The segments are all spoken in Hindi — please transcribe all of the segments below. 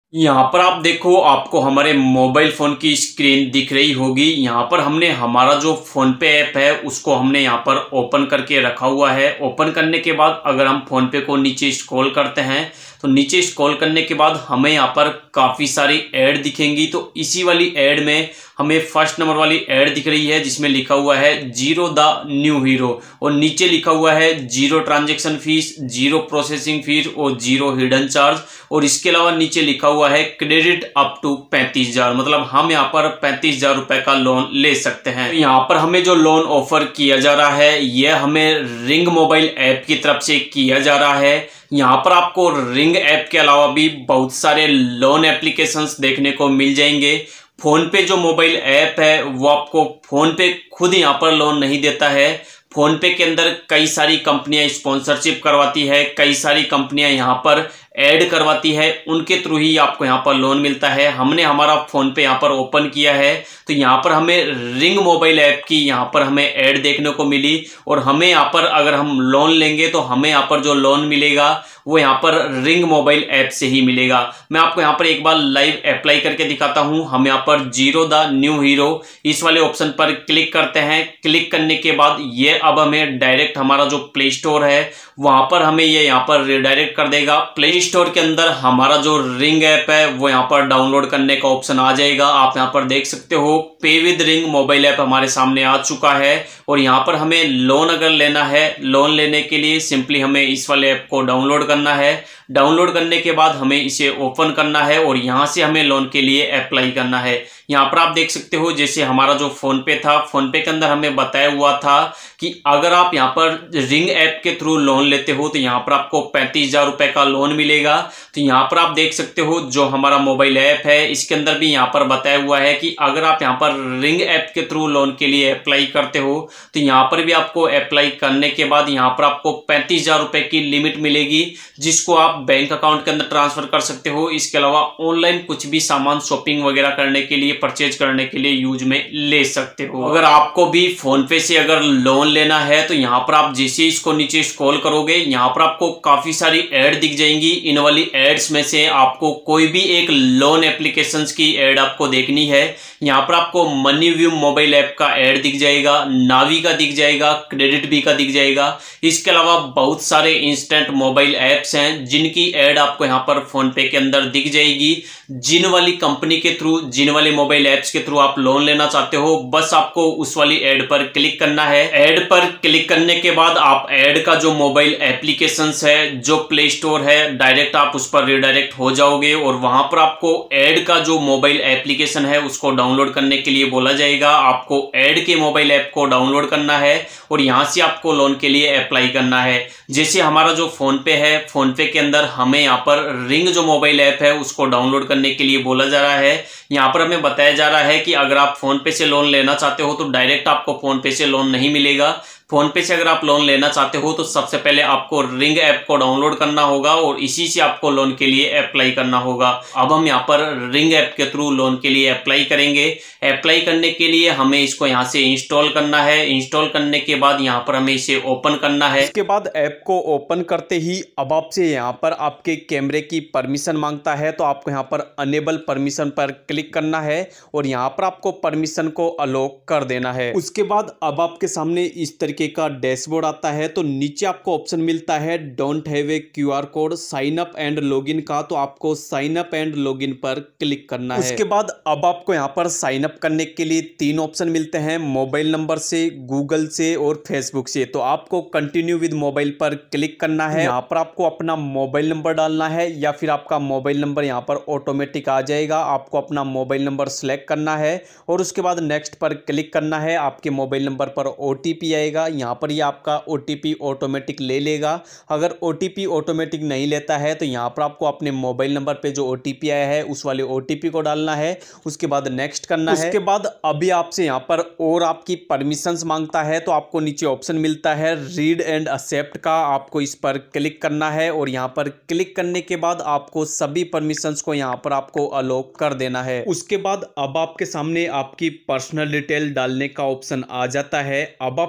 यहाँ पर आप देखो, आपको हमारे मोबाइल फ़ोन की स्क्रीन दिख रही होगी। यहाँ पर हमने हमारा जो फ़ोन पे ऐप है उसको हमने यहाँ पर ओपन करके रखा हुआ है। ओपन करने के बाद अगर हम फ़ोन पे को नीचे स्क्रॉल करते हैं तो नीचे स्क्रॉल करने के बाद हमें यहाँ पर काफ़ी सारी ऐड दिखेंगी। तो इसी वाली ऐड में हमें फर्स्ट नंबर वाली ऐड दिख रही है जिसमें लिखा हुआ है जीरो द न्यू हीरो, और नीचे लिखा हुआ है zero transaction fees, zero processing fees और जीरो हिडन चार्ज। और इसके अलावा नीचे लिखा हुआ है क्रेडिट अप टू 35,000, मतलब हम यहाँ पर 35,000 रुपए का लोन ले सकते हैं। तो यहाँ पर हमें जो लोन ऑफर किया जा रहा है यह हमें रिंग मोबाइल ऐप की तरफ से किया जा रहा है। यहाँ पर आपको रिंग ऐप के अलावा भी बहुत सारे लोन एप्लीकेशंस देखने को मिल जाएंगे। फोन पे जो मोबाइल ऐप है वो आपको फोन पे खुद यहाँ पर लोन नहीं देता है। फोन पे के अंदर कई सारी कंपनियां स्पॉन्सरशिप करवाती है, कई सारी कंपनियां यहाँ पर ऐड करवाती है, उनके थ्रू ही आपको यहाँ पर लोन मिलता है। हमने हमारा फोन पे यहाँ पर ओपन किया है तो यहाँ पर हमें रिंग मोबाइल ऐप की यहाँ पर हमें ऐड देखने को मिली, और हमें यहाँ पर अगर हम लोन लेंगे तो हमें यहाँ पर जो लोन मिलेगा वो यहाँ पर रिंग मोबाइल ऐप से ही मिलेगा। मैं आपको यहाँ पर एक बार लाइव अप्लाई करके दिखाता हूँ। हम यहाँ पर जीरो द न्यू हीरो इस वाले ऑप्शन पर क्लिक करते हैं। क्लिक करने के बाद ये अब हमें डायरेक्ट हमारा जो प्ले स्टोर है वहां पर हमें ये यहाँ पर रिडायरेक्ट कर देगा। प्ले स्टोर के अंदर हमारा जो रिंग ऐप है वो यहाँ पर डाउनलोड करने का ऑप्शन आ जाएगा। आप यहाँ पर देख सकते हो पे विद रिंग मोबाइल ऐप हमारे सामने आ चुका है। और यहाँ पर हमें लोन अगर लेना है, लोन लेने के लिए सिंपली हमें इस वाले ऐप को डाउनलोड करना है। डाउनलोड करने के बाद हमें इसे ओपन करना है और यहाँ से हमें लोन के लिए अप्लाई करना है। यहाँ पर आप देख सकते हो जैसे हमारा जो फोन पे था, फोन पे के अंदर हमें बताया हुआ था कि अगर आप यहाँ पर रिंग ऐप के थ्रू लोन लेते हो तो यहाँ पर आपको 35,000 रुपए का लोन मिलेगा। तो यहाँ पर आप देख सकते हो जो हमारा मोबाइल ऐप है इसके अंदर भी यहाँ पर बताया हुआ है कि अगर आप यहाँ पर रिंग ऐप के थ्रू लोन के लिए अप्लाई करते हो तो यहाँ पर भी आपको अप्लाई करने के बाद यहाँ पर आपको 35,000 रुपए की लिमिट मिलेगी, जिसको आप बैंक अकाउंट के अंदर ट्रांसफर कर सकते हो। इसके अलावा ऑनलाइन कुछ भी सामान शॉपिंग वगैरह करने के लिए, परचेज करने के लिए यूज में ले सकते हो। अगर आपको भी फोन पे से अगर लोन लेना है तो यहाँ पर आप जैसे इसको नीचे स्क्रॉल करोगे यहाँ पर आपको काफी सारी ऐड दिख जाएंगी। इन वाली एड्स में से आपको कोई भी एक लोन एप्लीकेशंस की ऐड आपको देखनी है। यहाँ पर आपको मनी व्यू मोबाइल ऐप का ऐड दिख जाएगा, नावी का दिख जाएगा, क्रेडिट बी का दिख जाएगा। इसके अलावा बहुत सारे इंस्टेंट मोबाइल ऐप्स हैं जिनकी ऐड आपको यहाँ पर फोन पे के अंदर दिख जाएगी। जिन वाली कंपनी के थ्रू, जिन वाले मोबाइल ऐप्स के थ्रू आप लोन लेना चाहते हो बस आपको उस वाली ऐड पर क्लिक करना है। ऐड पर क्लिक करने के बाद आप ऐड का जो मोबाइल एप्लीकेशंस है, जो प्ले स्टोर है, डायरेक्ट आप उस पर रिडायरेक्ट हो जाओगे और वहां पर आपको ऐड का जो मोबाइल एप्लीकेशन है उसको डाउनलोड करने के लिए बोला जाएगा। आपको ऐड के मोबाइल ऐप को डाउनलोड करना है और यहां से आपको लोन के लिए अप्लाई करना है। जैसे हमारा जो फोन पे है, फोन पे के अंदर हमें यहाँ पर रिंग जो मोबाइल ऐप है उसको डाउनलोड करने के लिए बोला जा रहा है। यहाँ पर हमें बताया जा रहा है कि अगर आप फोन पे से लोन लेना चाहते हो तो डायरेक्ट आपको फोन पे से लोन नहीं मिलेगा। फोन पे से अगर आप लोन लेना चाहते हो तो सबसे पहले आपको रिंग ऐप को डाउनलोड करना होगा और इसी से आपको लोन के लिए अप्लाई करना होगा। अब हम यहाँ पर रिंग ऐप के थ्रू लोन के लिए अप्लाई करेंगे। अप्लाई करने के लिए हमें इसको यहाँ से इंस्टॉल करना है। इंस्टॉल करने के बाद यहाँ पर हमें इसे ओपन करना है। इसके बाद ऐप को ओपन करते ही अब आपसे यहाँ पर आपके कैमरे की परमिशन मांगता है, तो आपको यहाँ पर अनेबल परमिशन पर क्लिक करना है और यहाँ पर आपको परमिशन को अलो कर देना है। उसके बाद अब आपके सामने इस तरीके का डैशबोर्ड आता है। तो नीचे आपको ऑप्शन मिलता है don't have a QR code, sign up and login का, तो आपको साइन अप एंड लॉगिन पर क्लिक करना है। उसके बाद अब आपको यहाँ पर साइन अप करने के लिए 3 ऑप्शन मिलते हैं, मोबाइल नंबर से, गूगल से और फेसबुक से। तो आपको कंटिन्यू विद मोबाइल पर क्लिक करना है। यहाँ पर आपको अपना मोबाइल नंबर डालना है या फिर आपका मोबाइल नंबर यहाँ पर ऑटोमेटिक आ जाएगा। आपको अपना मोबाइल नंबर सेलेक्ट करना है और उसके बाद नेक्स्ट पर क्लिक करना है। आपके मोबाइल नंबर पर ओटीपी आएगा, यहाँ पर ये आपका ओटीपी ऑटोमेटिक ले लेगा। अगर ओटीपी ऑटोमेटिक नहीं लेता है तो यहाँ पर आपको अपने मोबाइल नंबर पे जो ओटीपी आया है उस वाले ओटीपी को डालना है। उसके बाद नेक्स्ट करना है। उसके बाद अभी आपसे यहाँ पर और आपकी परमिशंस मांगता है, तो आपको नीचे ऑप्शन मिलता है रीड एंड एक्सेप्ट का, आपको इस पर क्लिक करना है और यहाँ पर क्लिक करने के बाद आपको सभी परमिशंस को यहाँ पर आपको अलो कर देना है। उसके बाद अब आपके सामने आपकी पर्सनल डिटेल डालने का ऑप्शन आ जाता है। अब आपको यहाँ पर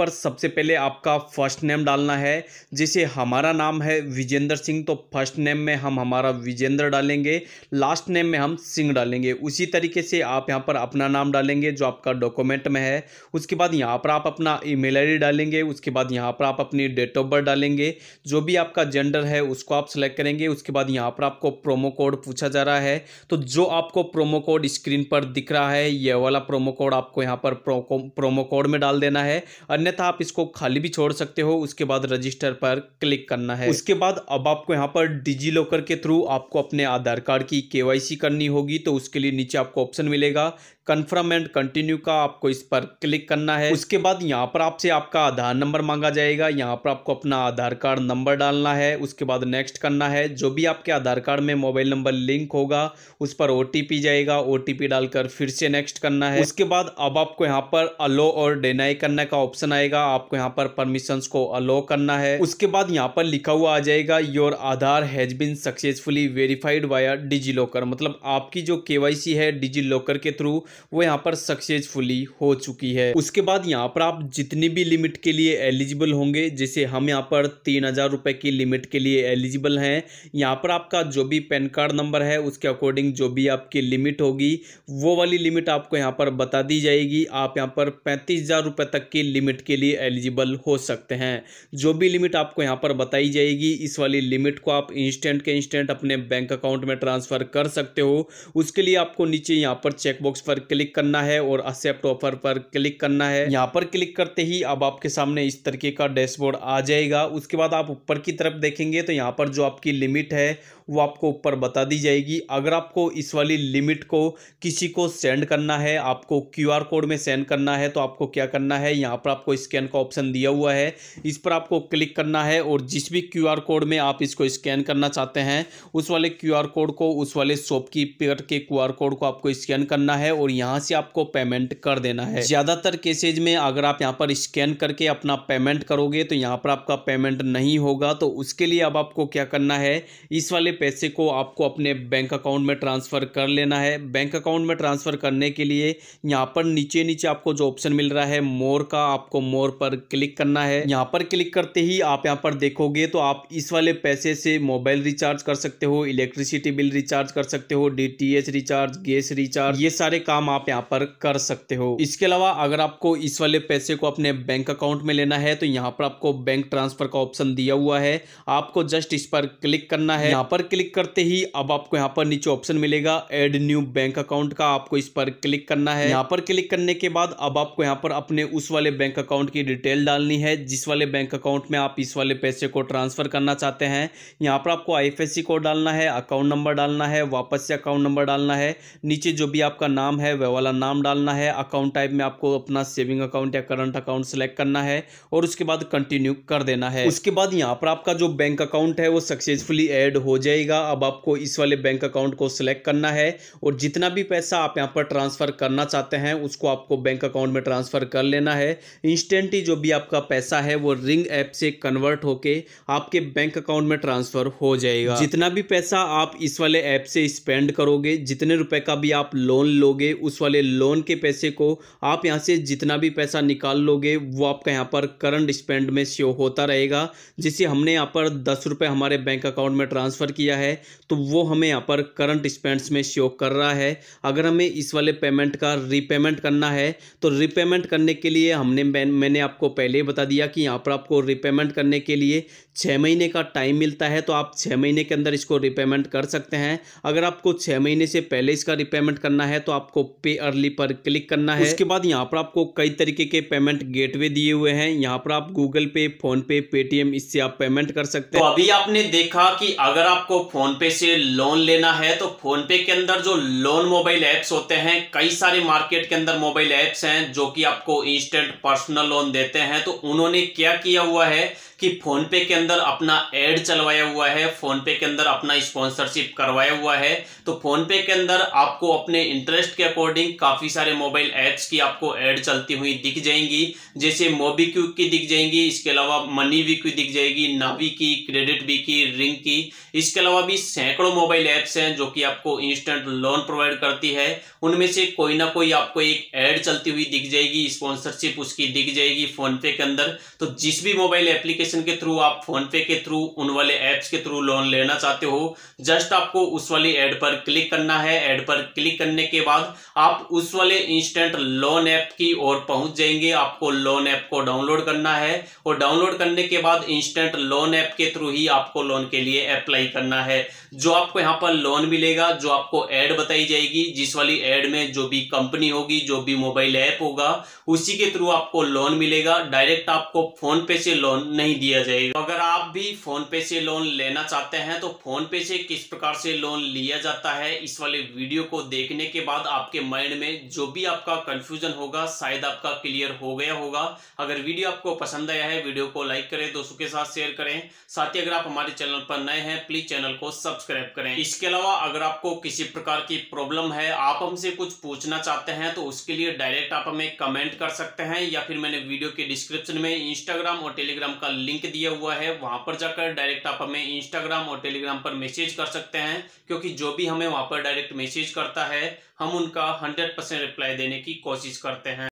पर सबसे पहले आपका फर्स्ट नेम डालना है। जैसे हमारा नाम है विजेंद्र सिंह, तो फर्स्ट नेम में हम हमारा विजेंद्र डालेंगे, लास्ट नेम में हम सिंह डालेंगे। उसी तरीके से आप यहाँ पर अपना नाम डालेंगे जो आपका डॉक्यूमेंट में है। उसके बाद यहाँ पर आप अपना ईमेल आईडी डालेंगे। उसके बाद यहाँ पर आप अपनी डेट ऑफ बर्थ डालेंगे। जो भी आपका जेंडर है उसको आप सेलेक्ट करेंगे। उसके बाद यहाँ पर आपको प्रोमो कोड पूछा जा रहा है, तो जो आपको प्रोमो कोड स्क्रीन पर दिख रहा है ये वाला प्रोमो कोड आपको यहाँ पर प्रोमो कोड में डाल देना है, अन्यथा आप इसको खाली भी छोड़ सकते हो। उसके बाद रजिस्टर पर क्लिक करना है। उसके बाद अब आपको यहाँ पर डिजी लॉकर के थ्रू आपको अपने आधार कार्ड की केवाईसी करनी होगी, तो उसके लिए नीचे आपको ऑप्शन मिलेगा कन्फर्म एंड कंटिन्यू का, आपको इस पर क्लिक करना है। उसके बाद यहाँ पर आपसे आपका आधार नंबर मांगा जाएगा, यहाँ पर आपको अपना आधार कार्ड नंबर डालना है। उसके बाद नेक्स्ट करना है। जो भी आपके आधार कार्ड में मोबाइल नंबर लिंक होगा उस पर ओटीपी जाएगा, ओटीपी डालकर फिर से नेक्स्ट करना है। उसके बाद अब आपको यहाँ पर अलो और डिनाई करने का ऑप्शन आएगा, आपको यहाँ पर परमिशंस को अलो करना है। उसके बाद यहाँ पर लिखा हुआ आ जाएगा your Aadhaar has been successfully verified via DigiLocker, मतलब आपकी जो केवाईसी है डिजी लॉकर के थ्रू वो यहाँ पर सक्सेसफुली हो चुकी है। उसके बाद यहाँ पर आप जितनी भी लिमिट के लिए एलिजिबल होंगे, जैसे हम यहाँ पर 3000 रुपए की लिमिट के लिए एलिजिबल हैं, यहाँ पर आपका जो भी पैन कार्ड नंबर है उसके अकॉर्डिंग जो भी आपकी लिमिट होगी वो वाली लिमिट आपको यहाँ पर बता दी जाएगी। आप यहाँ पर 35,000 रुपए तक की लिमिट के लिए एलिजिबल हो सकते हैं। जो भी लिमिट आपको यहाँ पर बताई जाएगी इस वाली लिमिट को आप इंस्टेंट के इंस्टेंट अपने बैंक अकाउंट में ट्रांसफर कर सकते हो। उसके लिए आपको नीचे यहाँ पर चेकबॉक्स पर क्लिक करना है और एक्सेप्ट ऑफर पर क्लिक करना है। यहाँ पर क्लिक करते ही अब आपके सामने इस तरीके का डैशबोर्ड आ जाएगा। उसके बाद आप ऊपर की तरफ देखेंगे तो यहाँ पर जो आपकी लिमिट है वो आपको ऊपर बता दी जाएगी। अगर आपको इस वाली लिमिट को किसी को सेंड करना है, आपको क्यूआर कोड में सेंड करना है, तो आपको क्या करना है, यहाँ पर आपको स्कैन का ऑप्शन दिया हुआ है, इस पर आपको क्लिक करना है और जिस भी क्यूआर कोड में आप इसको स्कैन करना चाहते हैं उस वाले क्यूआर कोड को, उस वाले शॉपकीपर के क्यूआर कोड को आपको स्कैन करना है और यहाँ से आपको पेमेंट कर देना है। ज़्यादातर केसेज में अगर आप यहाँ पर स्कैन करके अपना पेमेंट करोगे तो यहाँ पर आपका पेमेंट नहीं होगा, तो उसके लिए अब आपको क्या करना है, इस वाले पैसे को आपको अपने बैंक अकाउंट में ट्रांसफ़र कर लेना है। बैंक अकाउंट में ट्रांसफ़र करने के लिए यहाँ पर नीचे नीचे आपको जो ऑप्शन मिल रहा है मोर का, आपको मोर पर क्लिक करना है। यहाँ पर क्लिक करते ही आप यहाँ पर देखोगे तो आप इस वाले पैसे से मोबाइल रिचार्ज कर सकते हो, इलेक्ट्रिसिटी बिल रिचार्ज कर सकते हो, डीटीएच रिचार्ज, गैस रिचार्ज, ये सारे काम आप यहाँ पर कर सकते हो। इसके अलावा अगर आपको इस वाले पैसे को अपने बैंक अकाउंट में लेना है तो यहाँ पर आपको बैंक ट्रांसफर का ऑप्शन दिया हुआ है, आपको जस्ट इस पर क्लिक करना है। यहाँ पर क्लिक करते ही अब आपको यहाँ पर नीचे ऑप्शन मिलेगा ऐड न्यू बैंक अकाउंट का, आपको इस पर क्लिक करना है। यहाँ पर क्लिक करने के बाद अब आपको यहाँ पर अपने उस वाले बैंक अकाउंट की डिटेल डालनी है जिस वाले बैंक अकाउंट में आप इस वाले पैसे को ट्रांसफर करना चाहते हैं। यहाँ पर आपको आईएफएससी कोड डालना है, अकाउंट नंबर डालना है, वापस से अकाउंट नंबर डालना है, नीचे जो भी आपका नाम है वह वाला नाम डालना है। अकाउंट टाइप में आपको अपना सेविंग अकाउंट या करंट अकाउंट सेलेक्ट करना है और उसके बाद कंटिन्यू कर देना है। उसके बाद यहाँ पर आपका जो बैंक अकाउंट है वो सक्सेसफुली ऐड हो जाएगा। अब आपको इस वाले बैंक अकाउंट को सिलेक्ट करना है और जितना भी पैसा आप यहाँ पर ट्रांसफर करना चाहते हैं उसको आपको बैंक अकाउंट में ट्रांसफर कर लेना है। इंस्टेंट ही जो भी आपका पैसा है वो रिंग ऐप से कन्वर्ट होके आपके बैंक अकाउंट में ट्रांसफर हो जाएगा। जितना भी पैसा आप इस वाले ऐप से स्पेंड करोगे, जितने रुपए का भी आप लोन लोगे, उस वाले लोन के पैसे को आप यहाँ से जितना भी पैसा निकाल लोगे वो आपका यहाँ पर करंट स्पेंड में शो होता रहेगा। जैसे हमने यहाँ पर 10 रुपये हमारे बैंक अकाउंट में ट्रांसफ़र किया है तो वो हमें यहाँ पर करंट स्पेंड्स में शो कर रहा है। अगर हमें इस वाले पेमेंट का रीपेमेंट करना है तो रीपेमेंट करने के लिए मैंने आपको पहले ही बता दिया कि यहाँ पर आपको रीपेमेंट करने के लिए 6 महीने का टाइम मिलता है, तो आप 6 महीने के अंदर इसको रीपेमेंट कर सकते हैं। अगर आपको 6 महीने से पहले इसका रीपेमेंट करना है तो आपको पे अर्ली पर क्लिक करना है। उसके बाद यहाँ पर आपको कई तरीके के पेमेंट गेटवे दिए हुए हैं, यहाँ पर आप गूगल पे, फोन पे, पेटीएम, इससे आप पेमेंट कर सकते हैं। तो अभी आपने देखा कि अगर आपको फोन पे से लोन लेना है तो फोन पे के अंदर जो लोन मोबाइल एप्स होते हैं, कई सारे मार्केट के अंदर मोबाइल एप्स हैं जो कि आपको इंस्टेंट पर्सनल लोन देते हैं। तो उन्होंने क्या किया हुआ है कि फोन पे के अंदर अपना एड चलवाया हुआ है, फोन पे के अंदर अपना स्पॉन्सरशिप करवाया हुआ है। तो फोन पे के अंदर आपको अपने इंटरेस्ट के अकॉर्डिंग काफी सारे मोबाइल ऐप्स की आपको एड चलती हुई दिख जाएंगी, जैसे मोबीक्विक की दिख जाएंगी, इसके अलावा मनीविक की दिख जाएगी, नावी की, क्रेडिट बी की, रिंग की। इसके अलावा भी सैकड़ों मोबाइल ऐप्स हैं जो कि आपको इंस्टेंट लोन प्रोवाइड करती है। उनमें से कोई ना कोई आपको एक ऐड चलती हुई दिख जाएगी, स्पॉन्सरशिप उसकी दिख जाएगी फोन पे के अंदर। तो जिस भी मोबाइल एप्लीकेशन के थ्रू आप फोन पे के थ्रू उन वाले ऐप्स के थ्रू लोन लेना चाहते हो, जस्ट आपको उस वाली ऐड पर क्लिक करना है। ऐड पर क्लिक करने के बाद आप उस वाले इंस्टेंट लोन ऐप की ओर पहुंच जाएंगे। आपको लोन ऐप को डाउनलोड करना है और डाउनलोड करने के बाद इंस्टेंट लोन ऐप के थ्रू ही आपको लोन के लिए अप्लाई करना है। जो आपको यहाँ पर लोन मिलेगा, जो आपको ऐड बताई जाएगी, जिस वाली ऐड में जो भी कंपनी होगी, जो भी मोबाइल ऐप होगा, उसी के थ्रू आपको लोन मिलेगा। डायरेक्ट आपको फोन पे से लोन नहीं दिया जाएगा। अगर आप भी फोन पे से लोन लेना चाहते हैं तो फोन पे से किस प्रकार से लोन लिया जाता है, इस वाले वीडियो को देखने के बाद आपके माइंड में जो भी आपका कंफ्यूजन होगा शायद आपका क्लियर हो गया होगा। अगर वीडियो आपको पसंद आया है, वीडियो को लाइक करें, दोस्तों के साथ शेयर करें। साथ ही अगर आप हमारे चैनल पर नए हैं, प्लीज चैनल को सब्सक्राइब करें। इसके अलावा अगर आपको किसी प्रकार की प्रॉब्लम है, आप हमसे कुछ पूछना चाहते हैं, तो उसके लिए डायरेक्ट आप हमें कमेंट कर सकते हैं, या फिर मैंने वीडियो के डिस्क्रिप्शन में इंस्टाग्राम और टेलीग्राम का लिंक दिया हुआ है, वहां पर जाकर डायरेक्ट आप हमें इंस्टाग्राम और टेलीग्राम पर मैसेज कर सकते हैं। क्योंकि जो भी हमें वहां पर डायरेक्ट मैसेज करता है, हम उनका 100% रिप्लाई देने की कोशिश करते हैं।